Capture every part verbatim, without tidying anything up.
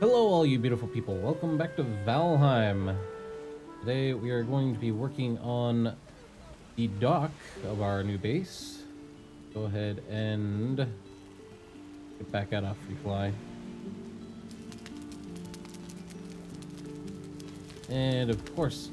Hello all you beautiful people, welcome back to Valheim. Today we are going to be working on the dock of our new base. Go ahead and get back out off free fly. And of course,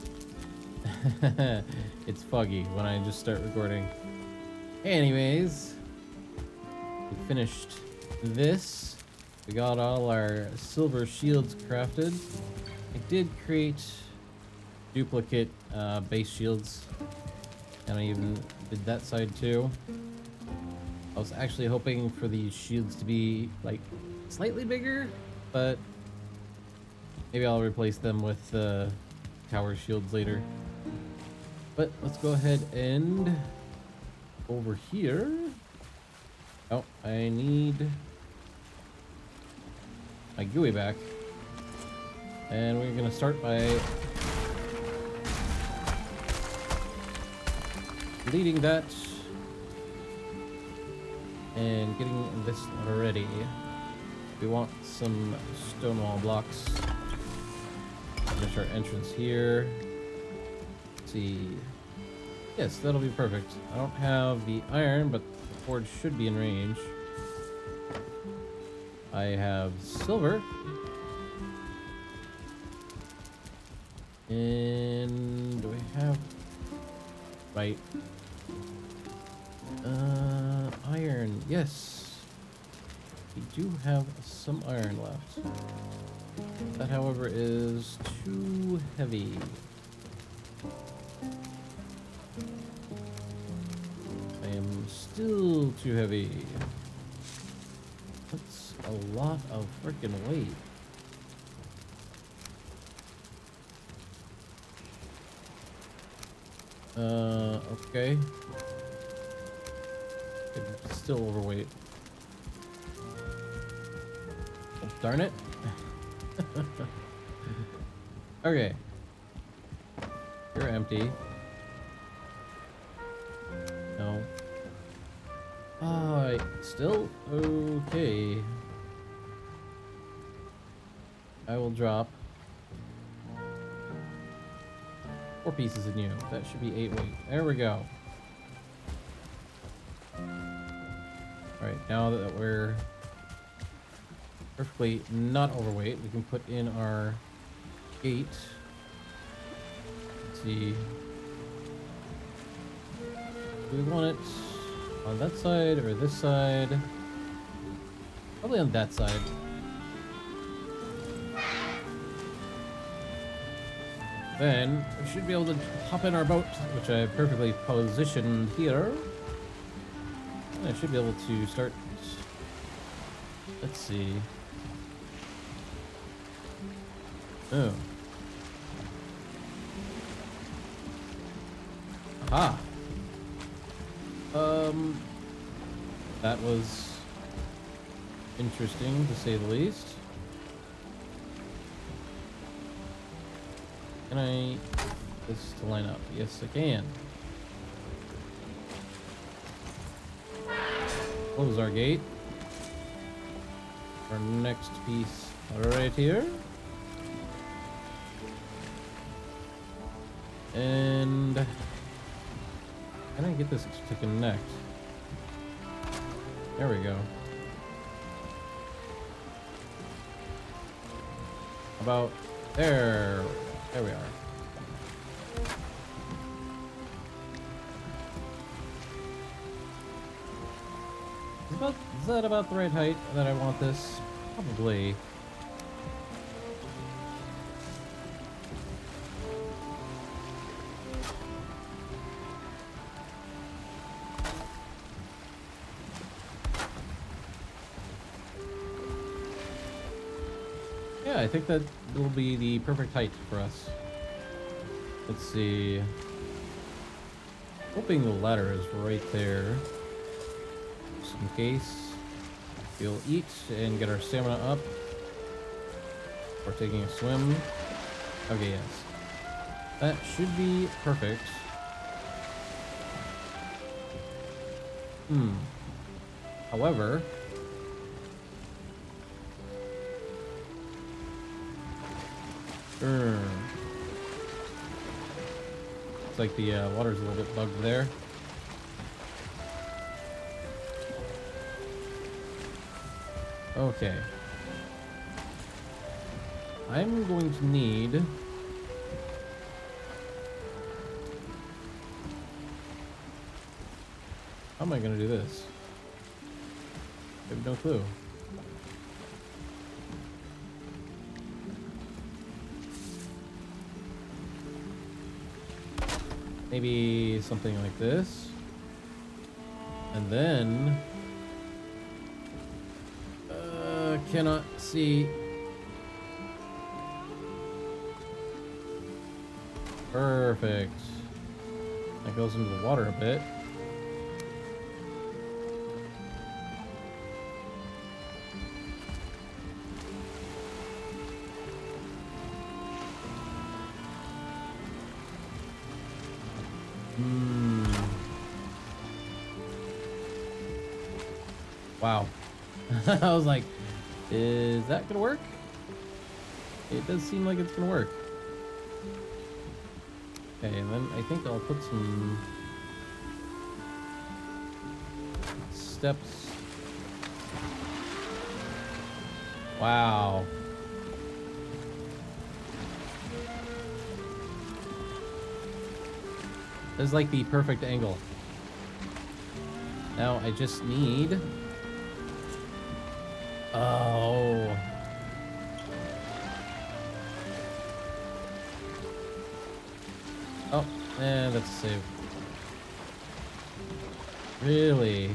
it's foggy when I just start recording. Anyways, we finished this. We got all our silver shields crafted. I did create duplicate uh, base shields, and I even did that side too. I was actually hoping for these shields to be like slightly bigger, but maybe I'll replace them with uh, tower shields later. But let's go ahead and over here. Oh, I need my G U I back, and we're gonna start by deleting that and getting this ready. We want some stone wall blocks. Finish our entrance here. Let's see. Yes, that'll be perfect. I don't have the iron, but the forge should be in range. I have silver. And do we have... Right. Uh, iron. Yes. We do have some iron left. That, however, is too heavy. I am still too heavy. That's a lot of freaking weight. Uh, okay. I'm still overweight. Oh, darn it. Okay. You're empty. No. Alright, still okay. I will drop four pieces in you. That should be eight weight. There we go. Alright, now that we're perfectly not overweight, we can put in our gate. Let's see. Do we want it on that side or this side? Probably on that side. Then we should be able to hop in our boat, which I have perfectly positioned here. And I should be able to start. Let's see. Oh. Aha. Um, that was interesting to say the least. Can I get this to line up? Yes, I can. Close our gate. Our next piece right here. And can I get this to connect? There we go. About there. There we are. Is, about, is that about the right height that I want this? Probably. Yeah, I think that will be the perfect height for us. Let's see. Hoping the ladder is right there. Just in case. We'll eat and get our stamina up. We're taking a swim. Okay, yes. That should be perfect. Hmm. However, Urgh. Looks like the uh, water's a little bit bugged there. Okay. I'm going to need... How am I going to do this? I have no clue. Maybe something like this. And then... Uh, cannot see. Perfect. That goes into the water a bit. Hmm. Wow. I was like, is that gonna work? It does seem like it's gonna work. Okay, and then I think I'll put some steps. Wow. This is like the perfect angle. Now I just need... Oh. Oh, and that's a save. Really?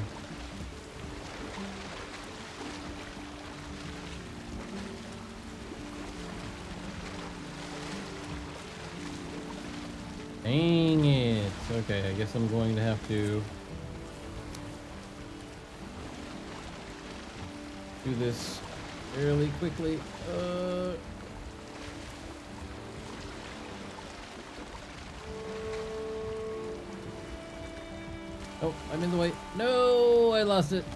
Dang it. Okay, I guess I'm going to have to do this fairly quickly. Uh... Oh, I'm in the way. No, I lost it.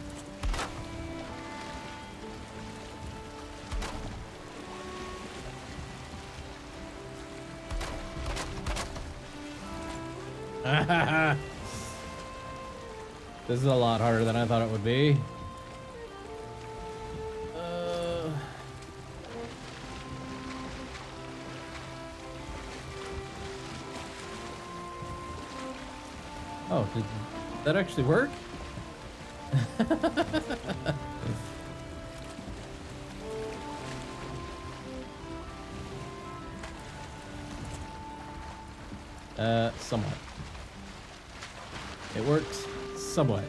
This is a lot harder than I thought it would be. Uh... Oh, did that actually work? uh, somewhat. It works somewhat.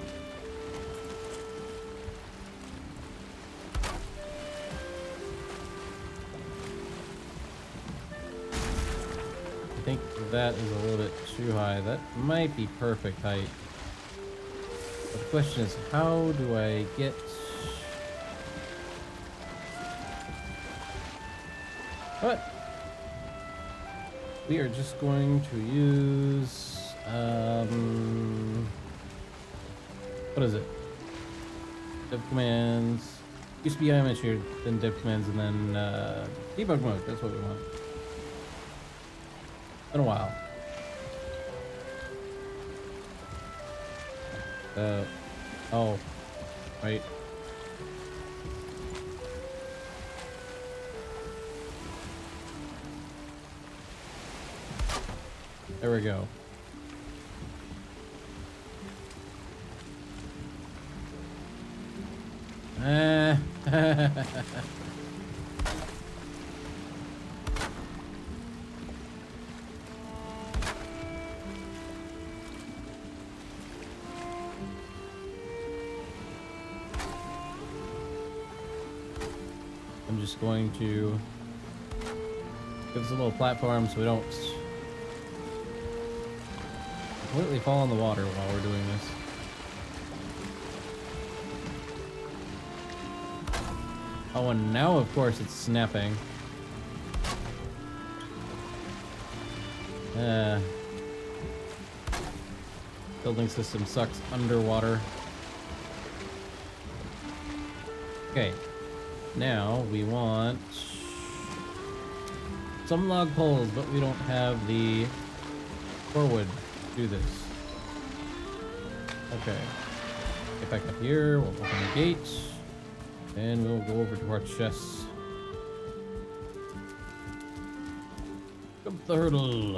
I think that is a little bit too high. That might be perfect height. But the question is, how do I get... What? We are just going to use... Um... What is it? Dev commands. Used to be image here, then dev commands, and then uh, debug mode. That's what we want. Been a while. Uh, oh, right. There we go. Uh, I'm just going to give us a little platform so we don't completely fall in the water while we're doing this. Oh, and now, of course, it's snapping. Uh, building system sucks underwater. Okay. Now, we want... some log poles, but we don't have the forward to do this. Okay. Get back up here. We'll open the gate. And we'll go over to our chests. Jump the hurdle.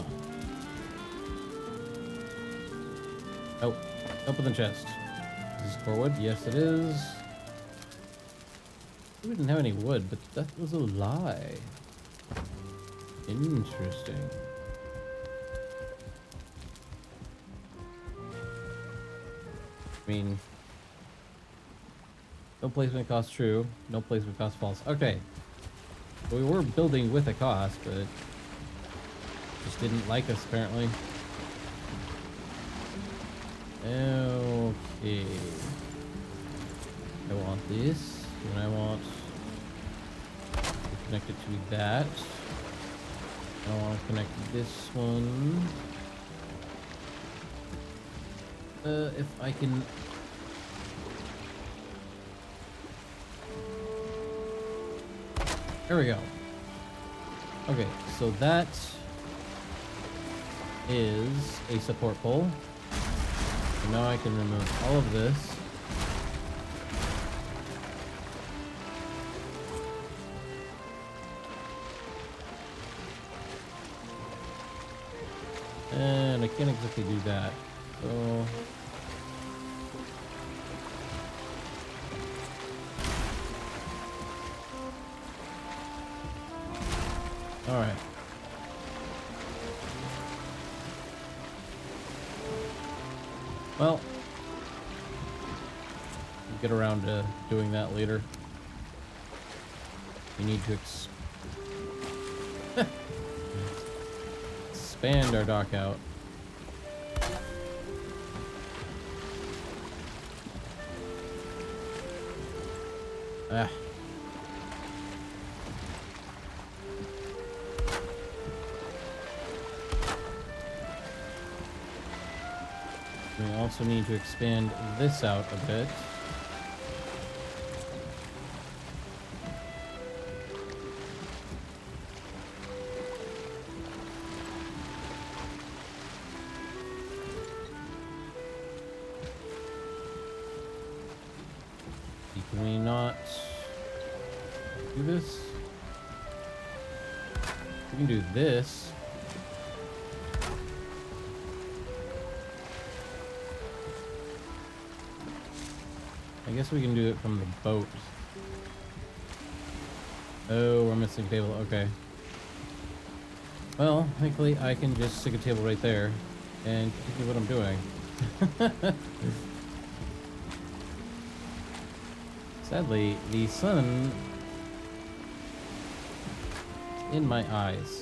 Oh, open the chest. Is this for wood? Yes, it is. We didn't have any wood, but that was a lie. Interesting. I mean, no placement cost true, no placement cost false. Okay. We were building with a cost, but it just didn't like us apparently. Okay. I want this, and I want to connect it to that. I want to connect this one. Uh, if I can. There we go. Okay, so that is a support pole. So now I can remove all of this. And I can't exactly do that. So all right. Well, we'll get around to doing that later. We need to ex expand our dock out. Ah. We also need to expand this out a bit. Can we not do this? We can do this. I guess we can do it from the boat. Oh, we're missing a table. Okay. Well, thankfully I can just stick a table right there and continue what I'm doing. Sadly, the sun is in my eyes.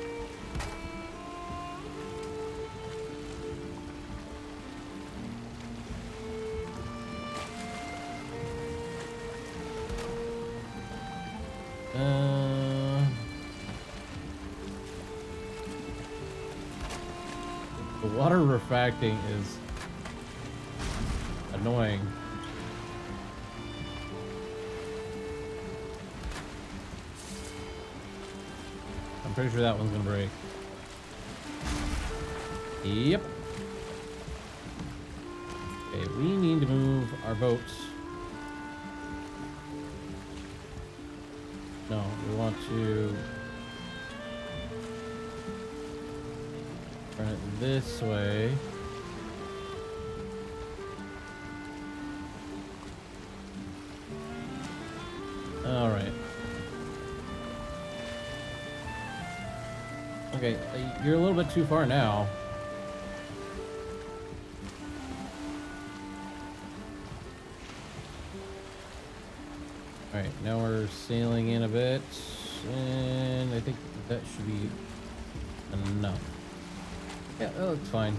Uh, the water refracting is annoying. I'm pretty sure that one's gonna break. Yep. Okay, we need to move our boats. No, we want to turn it this way. All right. Okay, you're a little bit too far now. Alright, now we're sailing in a bit, and I think that should be enough. Yeah, that looks fine.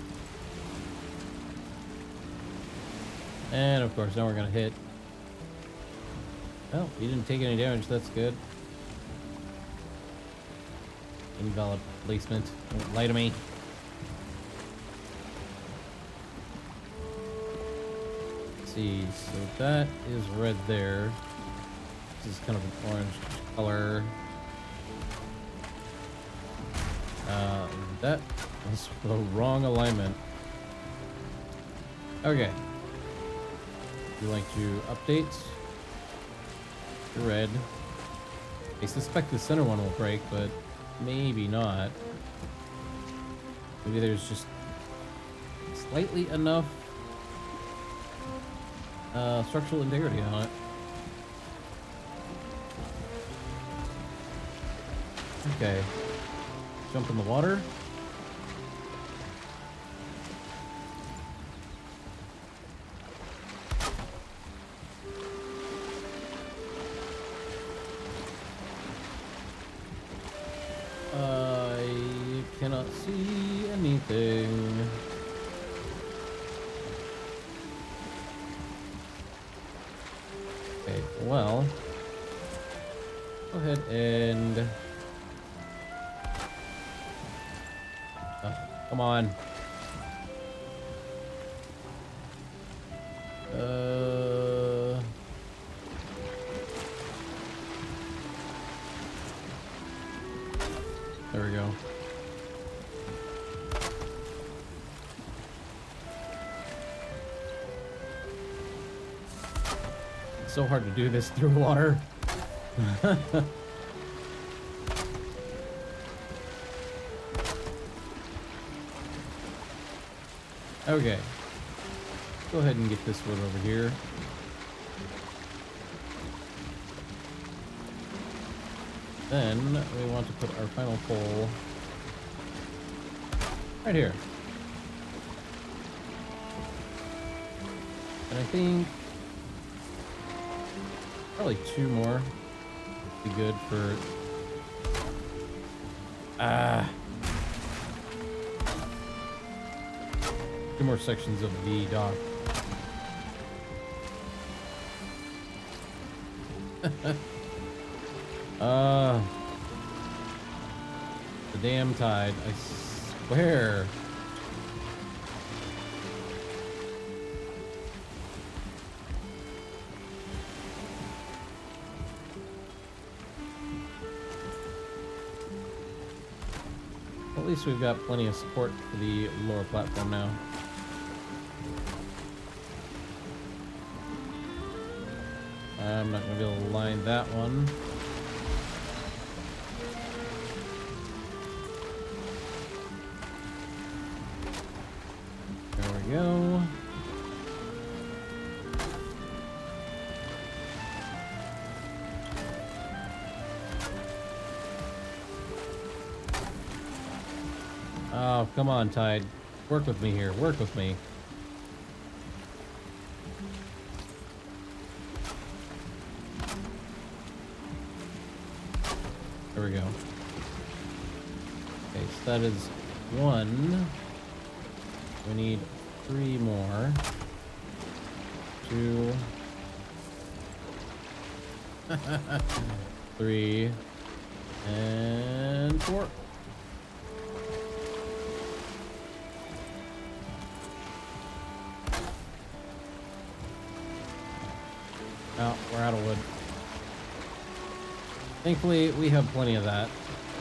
And of course, now we're gonna hit. Oh, you didn't take any damage, that's good. Invalid placement. Don't lie to me. Let's see, so that is red there. This is kind of an orange color. That was the wrong alignment. Okay. Would you like to update? Red. I suspect the center one will break, but maybe not. Maybe there's just slightly enough uh, structural integrity on it. Okay. Jump in the water. I cannot see anything. Okay, well, go ahead and oh, come on. Uh, there we go. It's so hard to do this through water. Okay. Go ahead and get this one over here. Then we want to put our final pole right here. And I think probably two more would be good for ah two more sections of the dock. uh the damn tide, I swear. At least we've got plenty of support for the lower platform now. I'm not going to be able to line that one. There we go. Oh, come on, Tide. Work with me here. Work with me. There we go. Okay, so that is one. We need three more. Two. Three. And four. Oh, we're out of wood. Thankfully, we have plenty of that.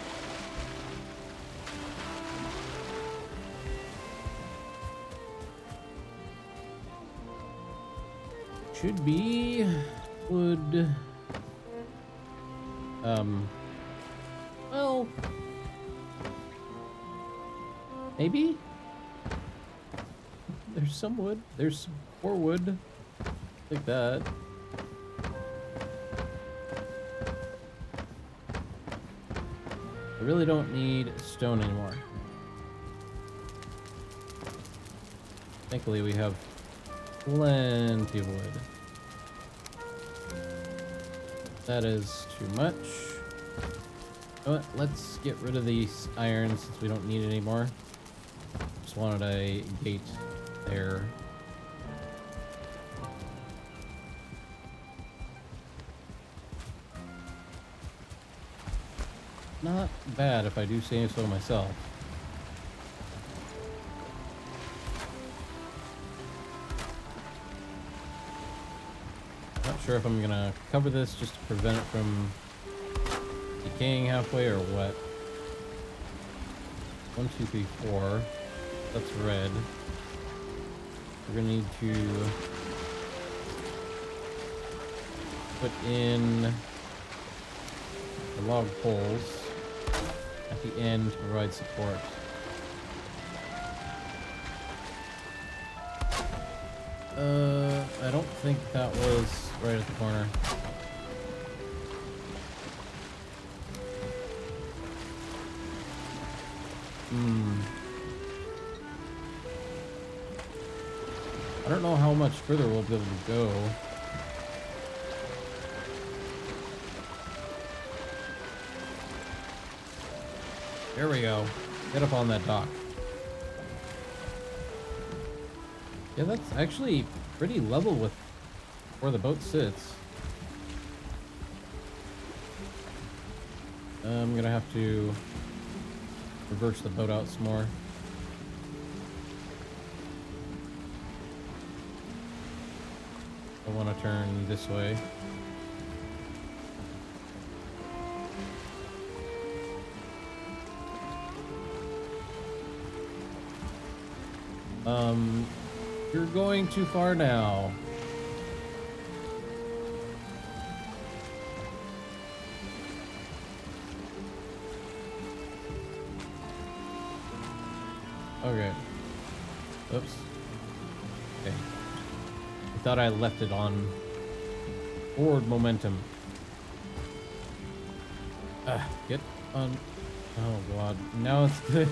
Should be wood. Um. Well. Maybe? There's some wood. There's some more wood. Like that. I really don't need stone anymore. Thankfully, we have plenty of wood. That is too much. You know what? Let's get rid of these iron since we don't need it anymore. Just wanted a gate there. Not bad if I do say so myself. Not sure if I'm gonna cover this just to prevent it from decaying halfway or what. One, two, three, four. That's red. We're gonna need to put in the log poles at the end to provide support. Uh, I don't think that was right at the corner. Hmm. I don't know how much further we'll be able to go. There we go. Get up on that dock. Yeah, that's actually pretty level with where the boat sits. I'm gonna have to reverse the boat out some more. I want to turn this way. Um, you're going too far now. Okay. Oops. Okay. I thought I left it on forward momentum. Ah, get on. Oh god. Now it's good.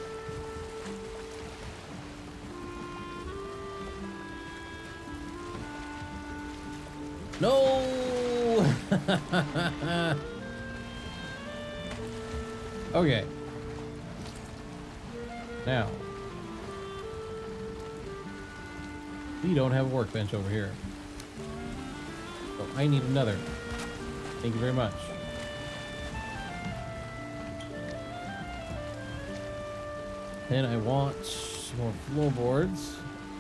No! Okay. Now. We don't have a workbench over here. So I need another. Thank you very much. Then I want some more floorboards.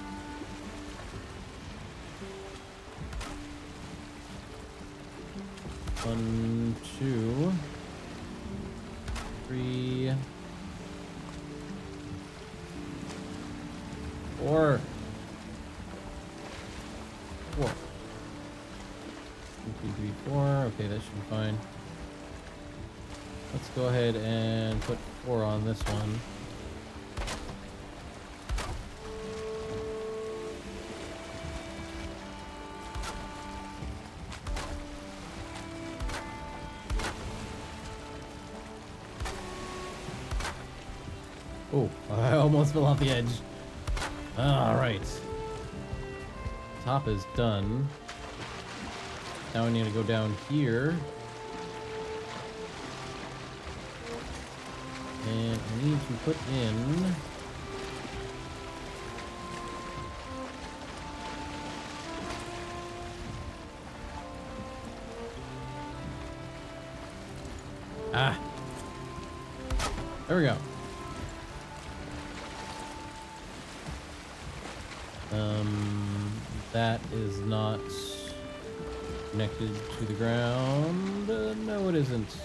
One, two, three, four. Four. One, two, three, four. Okay, that should be fine. Let's go ahead and put four on this one. Oh, I almost fell off the edge. All right. Top is done. Now I need to go down here. And I need to put in... Ah! There we go. Um, that is not connected to the ground. Uh, no, it isn't.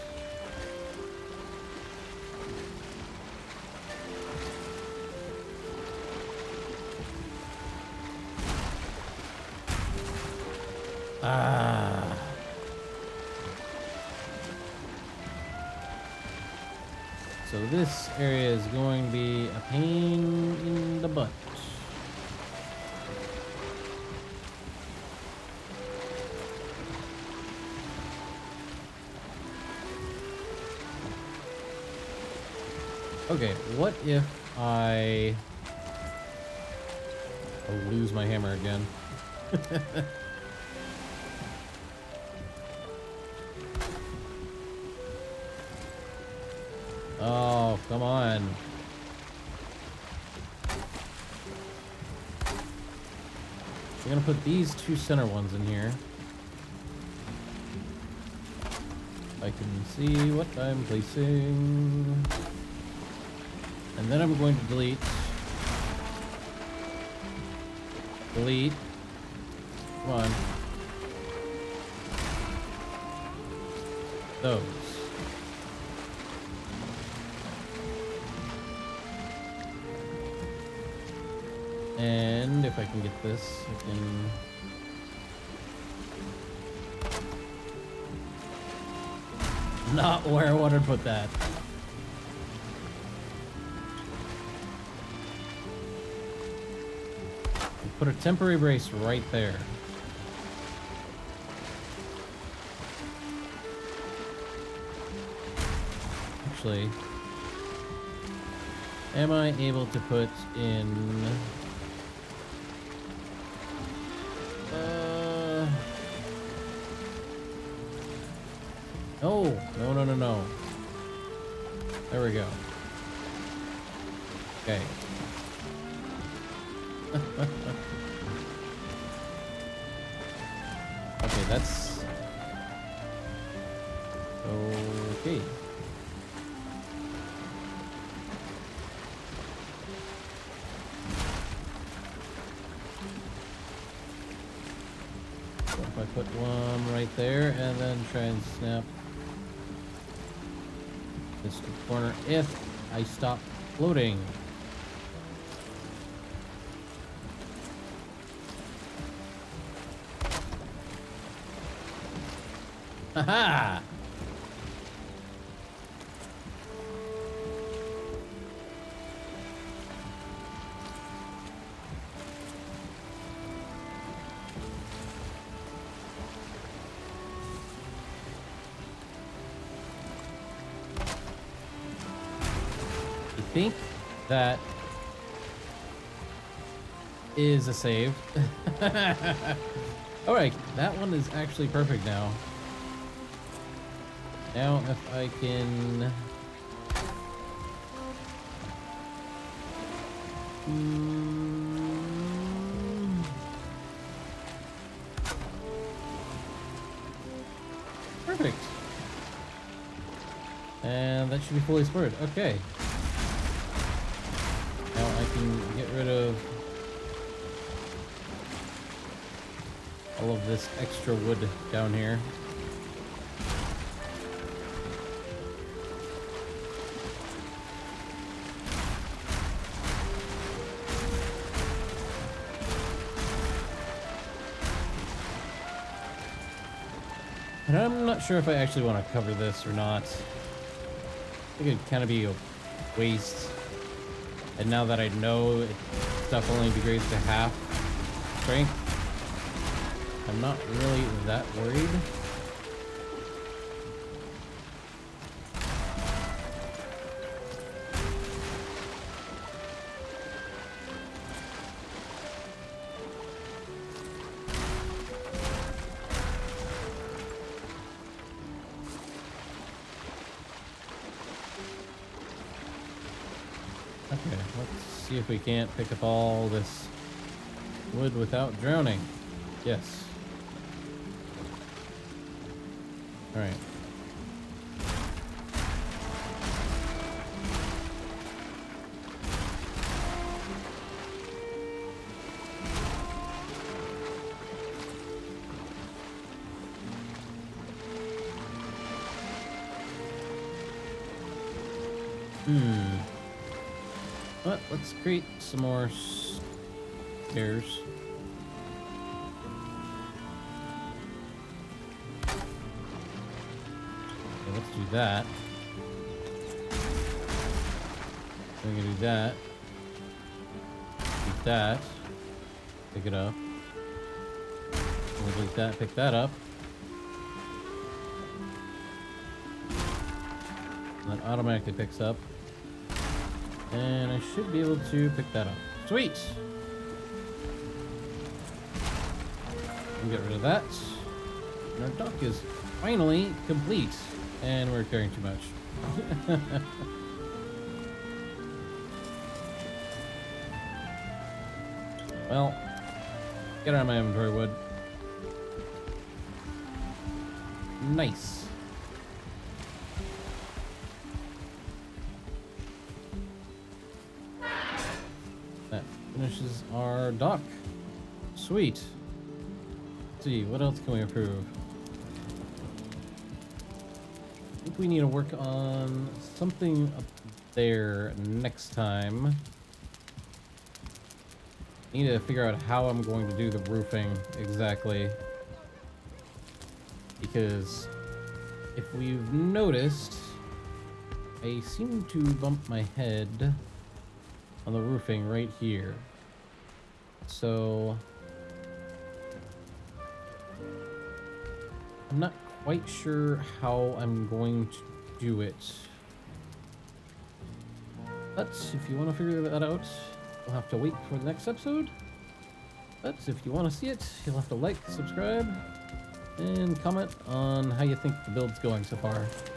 Ah. So this area is going to be a pain in the butt. Okay, what if I I'll lose my hammer again? Oh, come on. I'm gonna put these two center ones in here. I can see what I'm placing. And then I'm going to delete. Delete. Come on. Those. And if I can get this, I can... Not where I wanted to put that. Put a temporary brace right there. Actually, am I able to put in... Uh... No, no, no, no, no. There we go. Okay. Okay, that's... Okay. So if I put one right there and then try and snap this to the corner if I stop floating. Haha! I think that is a save. Alright, that one is actually perfect now. Now if I can... Mm... Perfect. And that should be fully spurred. Okay. Now I can get rid of all of this extra wood down here. And I'm not sure if I actually want to cover this or not. I think it'd kind of be a waste. And now that I know it, stuff only degrades to half strength, I'm not really that worried. Okay, let's see if we can't pick up all this wood without drowning. Yes. All right. Hmm. But let's create some more stairs. Okay, let's do that. We're gonna do that. Do that. Pick it up. We'll do that. Pick that up. And that automatically picks up. And I should be able to pick that up. Sweet! We'll get rid of that. And our dock is finally complete. And we're carrying too much. Well, get out of my inventory, wood. Nice. That finishes our dock. Sweet. Let's see, what else can we improve? I think we need to work on something up there next time. Need to figure out how I'm going to do the roofing exactly. Because if we've noticed, I seem to bump my head on the roofing right here. So I'm not quite sure how I'm going to do it. But if you want to figure that out, you'll have to wait for the next episode. But if you want to see it, you'll have to like, subscribe, and comment on how you think the build's going so far.